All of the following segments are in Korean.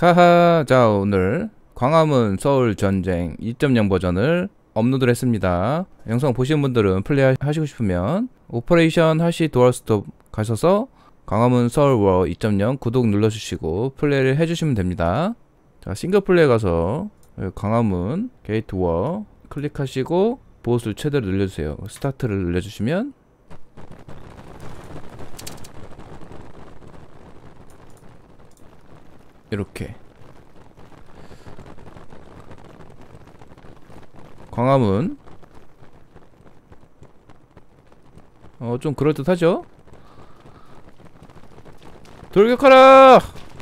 하하. 자, 오늘 광화문 서울 전쟁 2.0 버전을 업로드를 했습니다. 영상 보신 분들은 플레이 하시고 싶으면 오퍼레이션 하시 도어 스톱 가셔서 광화문 서울 워 2.0 구독 눌러주시고 플레이를 해주시면 됩니다. 자, 싱글 플레이 가서 광화문 게이트 워 클릭하시고 보호수 최대로 늘려주세요. 스타트를 늘려주시면 이렇게 광화문 좀 그럴듯하죠? 돌격하라!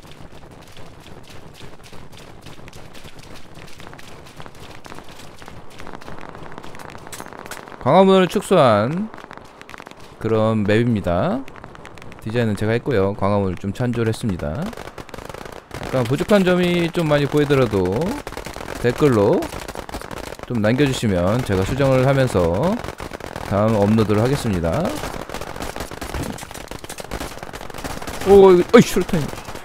광화문을 축소한 그런 맵입니다. 디자인은 제가 했고요. 광화문을 좀 참조를 했습니다. 약간 부족한 점이 좀 많이 보이더라도 댓글로 좀 남겨주시면 제가 수정을 하면서 다음 업로드를 하겠습니다. 오, 어이, 슈타임.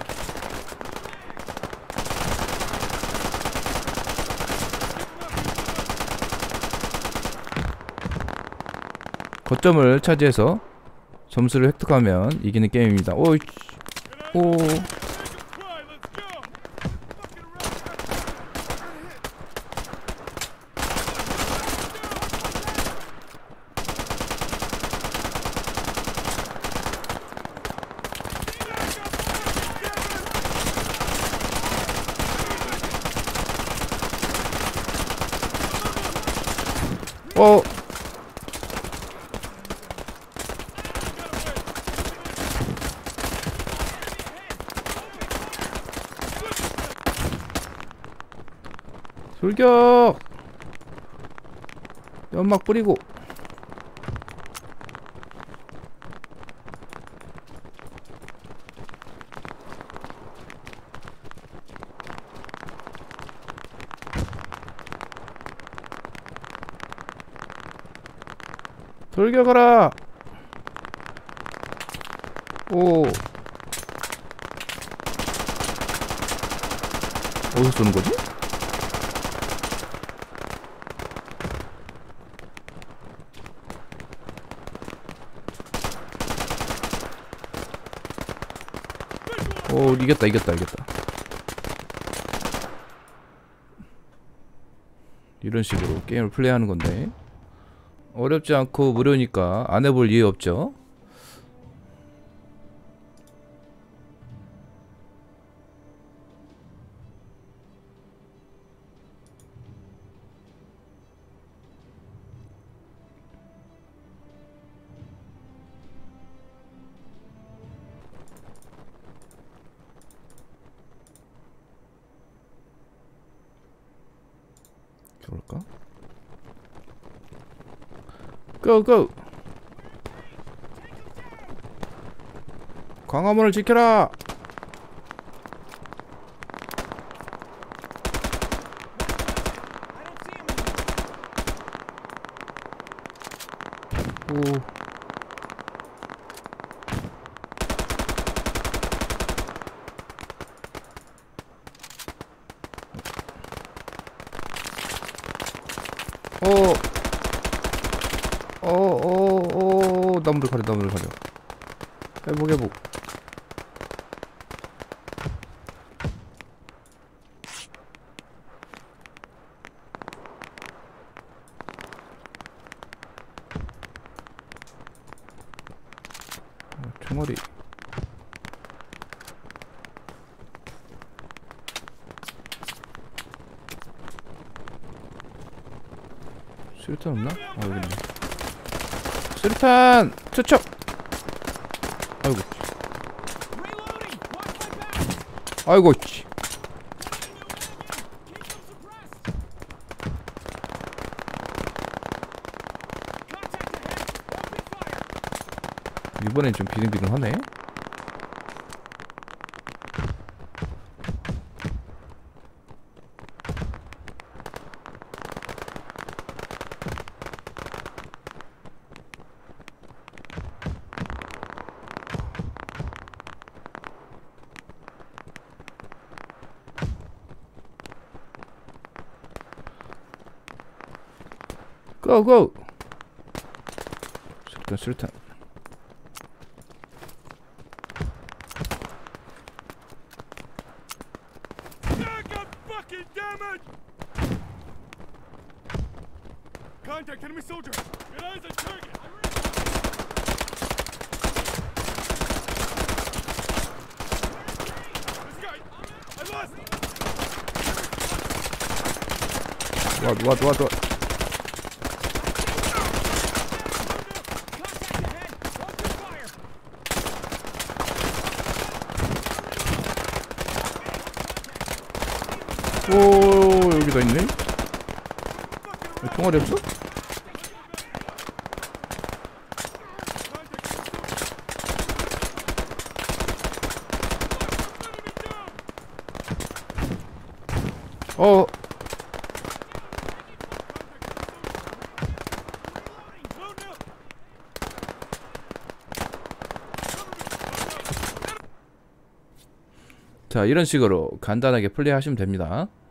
거점을 차지해서 점수를 획득하면 이기는 게임입니다. 오, 오. 돌격! 연막 뿌리고 돌격하라! 오, 어디서 쏘는 거지? 오, 이겼다. 이런 식으로 게임을 플레이하는 건데 어렵지 않고 무료니까 안 해볼 이유 없죠. 그럴까? 고고! 광화문을 지켜라! 오. 나무를 가려. 회복. 총알이. 수류탄 없나? 여기 있네. 수류탄! 투척! 아이고 씨. 이번엔 좀 비등비등하네. 고고. 수류탄. Contact enemy soldier. Get eyes on target. This guy. I lost. What? 오, 여기도 있네. 왜 총알이 없어? 어. 자, 이런 식으로 간단하게 플레이하시면 됩니다.